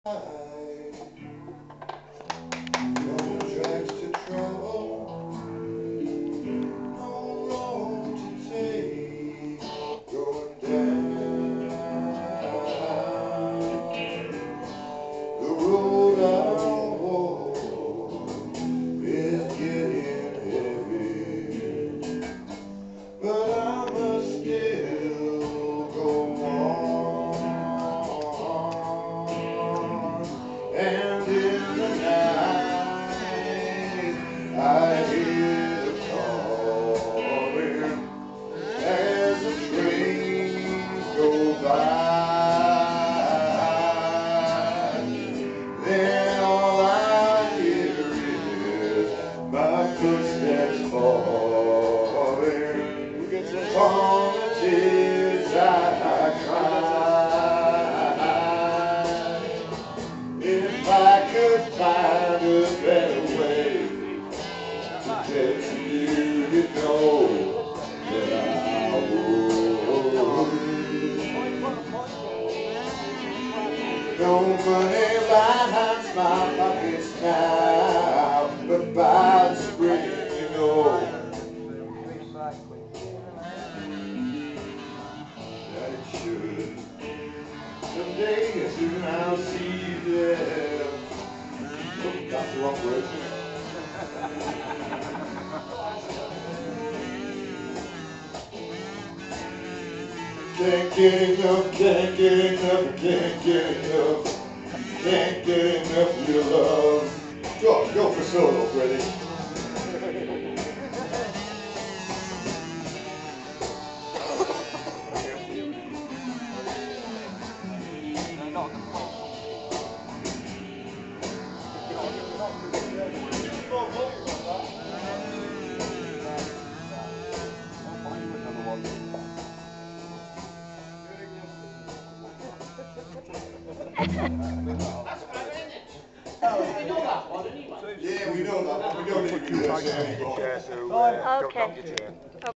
And in the night I hear the calling as the trains go by. Then all I hear is my footsteps falling on the tears I cry. If I could find a better way to get to you, you know that I would. No money lines my pockets now, but by the spring, you know that it should. Someday soon I'll see you there. Oh, that's the wrong word. Can't get enough, can't get enough, can't get enough, can't get enough of your love. Go for solo, Freddie. Yeah, we know that one. We don't need to do that anymore. Okay.